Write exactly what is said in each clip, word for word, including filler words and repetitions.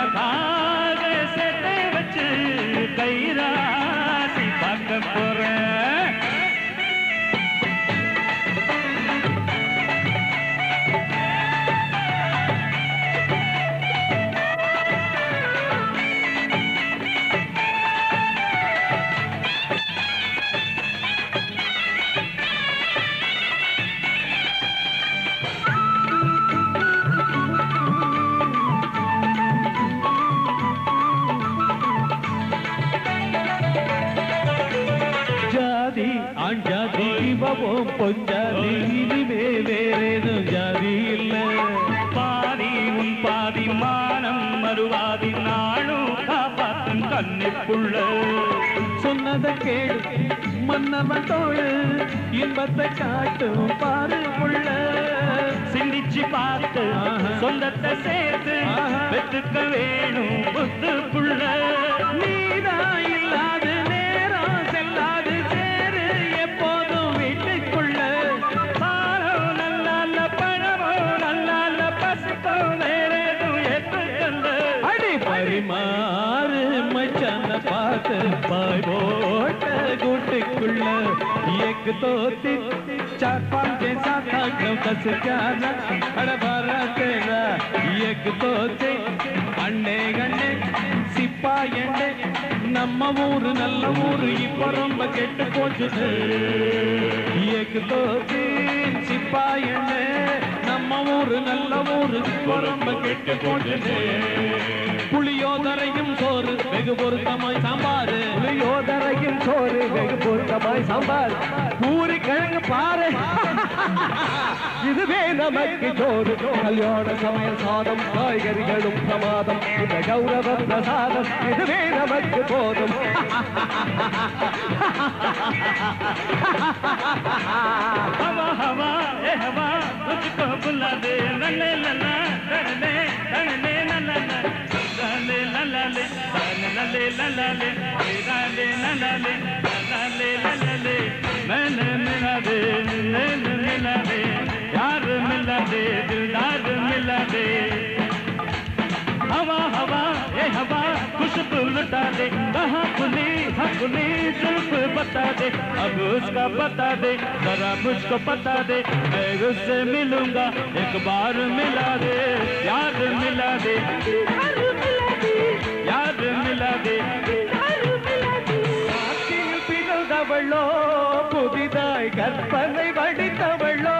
உனக்காக சேர்த்து வச்சு கைராசி பார்க்க போறேன். ஆஞ்சாதி பவம் பொஞ்சாதி இனிமே வேறேதும் ஜாதி இல்ல. பாதி உன் பாதி மானம் மறுவாதி நாளும் காப்பாற்றும் கண்ணிப்புள்ள. சொன்னதை கேடு மன்னவன் தோழு இன்பத்தை காட்டும் பாரு புள்ள. சிந்திச்சு பார்த்து சொந்தத்தை சேர்த்து பெற்றுக்க வேணும் புத்து புள்ள. நீதான் இல்லாது நேரம் செல்லாது சேரு எப்போதும் வீட்டுக்குள்ள. பாலம் நல்ல பழமோ நல்ல பசுக்கோ வேறேதும் ஏற்றுக்கல்ல. அடி பரிமாறு மச்சான பார்த்து பாய் போட்ட கூட்டுக்குள்ள. एक दो तीन चार पाँच छः सात आठ नौ दस ग्यारह अरे बारह तेरह. एक दो तीन அண்ணே கண்ணே சிப்பாய் எண்ணே நம்ம ஊரு நல்ல ஊரு இப்ப ரொம்ப கெட்டு போச்சுது. एक दो तीन சிப்பாய் எண்ணே நம்ம ஊரு நல்ல ஊரு இப்ப ரொம்ப கெட்டு போச்சுது. புளியோதரையும் சோறு வெகு பொருத்தமாய் சாம்பாரு. புளியோதரையும் சோறு வெகு பொருத்தமாய் சாம்பார். பூரி கிழங்கு பாரு இதுவே நமக்கு சோறு. கல்யாண சமையல் சாதம் காய்கறிகளும் பிரமாதம். இந்த கௌரவ பிரசாதம் இதுவே நமக்கு போதும். हवा हवा ए हवा तुझको बुला दे नन्हे नन्हा तड़ने तड़ने नन्हा नन्हे नन्हे नन्हे नन्हे नन्हे नन्हे नन्हे मैंने मिला दे मैंने मिला दे यार मिला दे दिलदार मिला दे. हवा हवा ए हवा खुशबू लुटा दे कहाँ खुली हकुली जुल्फ बता दे. अब उसका बता दे जरा मुझको पता दे. मैं उससे मिलूंगा एक बार मिला दे याद मिला दे याद मिला दे. பிறந்தவளோ புதிதாய் கற்பனை வடித்தவளோ.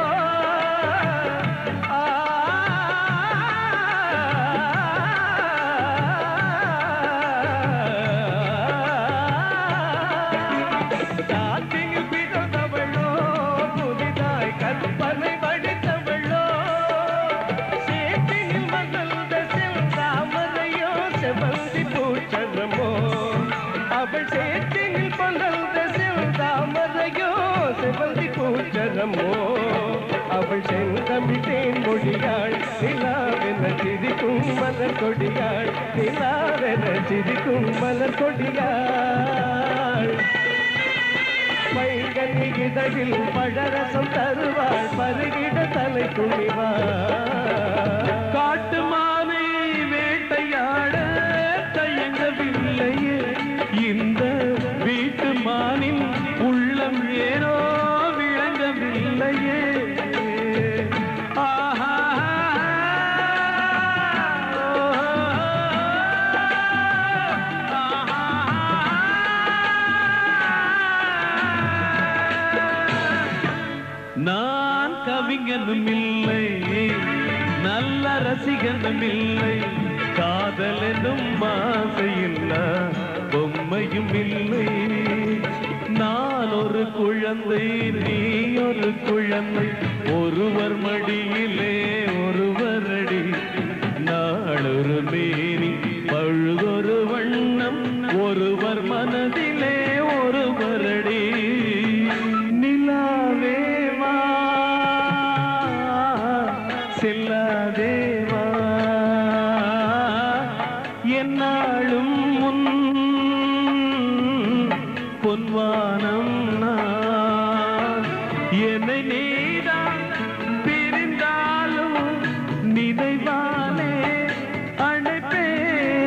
அவள் செந்தமிழேன் மொழியாள் நிலாவென சிரிக்கும் மலர் கொடியாள். நிலாவென சிரிக்கும் மலர் கொடியாள். பைங்கனி இதழில் பழரசம் தருவாள் பருகிட தலை துணிவாள். காட்டு மானை வேட்டையாட தயங்கவில்லையே இந்த வீட்டு மானின் உள்ளம் ஏனோ விளங்கவில்லையே. நான் கவிஞனும் இல்லை நல்ல ரசிகனும் இல்லை. காதல் என்னும் ஆசையில்ல பொம்மையும் இல்லை. நான் ஒரு குழந்தை நீ ஒரு குழந்தை ஒருவர் மடியிலே ஒருவர் அடி. நாளொரு மேனி பழுதொரு வண்ணம் ஒருவர் மனதிலே ஒருவர் அடி. நிலாவேவா செல்லாதேவா என்னாலும் முன் பொன்வானம் நான். என்னை நீதான் பிரிந்தாலும் நினைவாலே அழைப்பே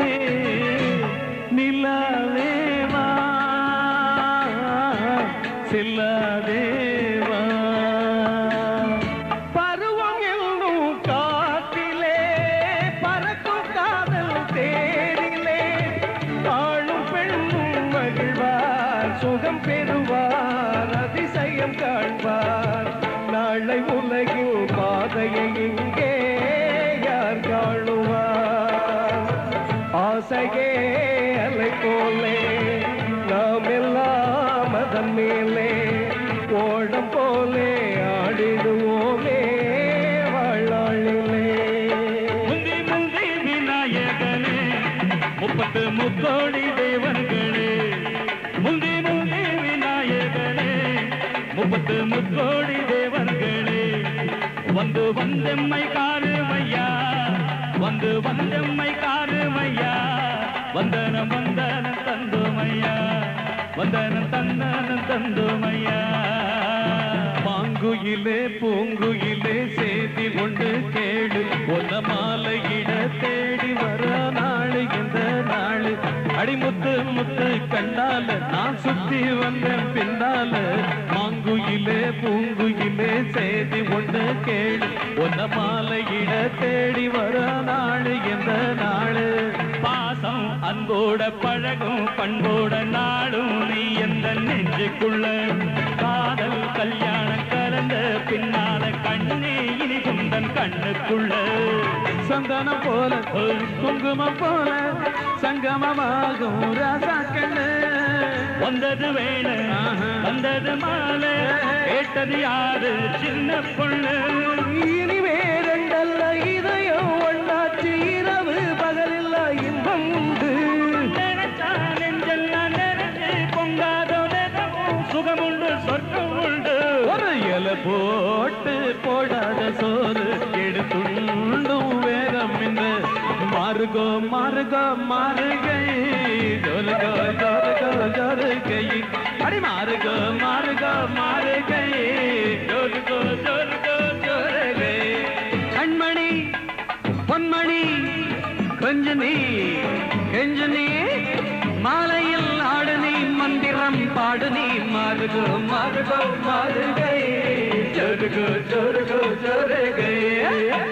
நாளை உலகின் பாதையை இங்கே யார் காணுவார் ஆசையே அலை போலே நாம் எல்லாம் அதன் மேலே ஓடம் போலே ஆடிடுவோமே வாழ்நாளிலே முந்தி முந்தி விநாயகனே முப்பத்து முக்கோடி தேவர்களே முந்தி முந்தி விநாயகனே முப்பத்து முக்கோடி தேவர்களே வந்து வந்தெம்மை காருமையா வந்து வந்தெம்மை காருமையா வந்தனம் வந்தனம் தந்தோமையா வந்தனம் தந்தனம் தந்தோமையா மாங்குயிலே பூங்குயிலே செய்தி ஒன்று கேளு ஒன்ன மாலையிட தேடி வர நாளு இந்த நாளு அடிமுத்து முத்து கண்டால நான் சுத்தி வந்தேன் பின்னால மாங்குயிலே பூங்குயிலே செய்தி ஒன்று கேளு ஒன்ன மாலையிட தேடி வர நாளு இந்த நாளு பாசம் அன்போட பழகும் பண்போட நாடும் நீ எந்த நெஞ்சுக்குள்ள காதல் கல்யாணம் கலந்த பின்னால கண்ணே இனி குந்தன் கண்ணுக்குள்ள சந்தனம் போல குங்குமம் போல சங்கமமாகும் ராசா கண்ணு வந்தது வேணு வந்தது மாலை கேட்டது யாரு சின்ன பொண்ணு இனி வேறெண்டல்ல இதயம் ஒன்னாச்சு இரவு பகலில்ல இன்பம் உண்டு நினைச்சா நெஞ்செல்லாம் நிறைஞ்சு பொங்காதோ நிலவும் சுகமுண்டு சொர்க்கம் உண்டு ஒரு இலை போட்டு போடாத சோறு எடுத்துண்டும் வேகம் இந்த மாறுகோ மாறுகோ மாறுகை ஜோருகோ ஜோருகோ ஜோருகை அடி மாறுகோ மாறுகோ மாறுகை ஜோருகோ ஜோருகோ ஜோருகை கண்மணி பொன்மணி கொஞ்சனி கெஞ்சனி மாலையில் ஆடு நீ மந்திரம் பாடு நீ மாறுகோ மாறுகோ மாறுகை ஜோருகோ ஜோருகோ ஜோருகை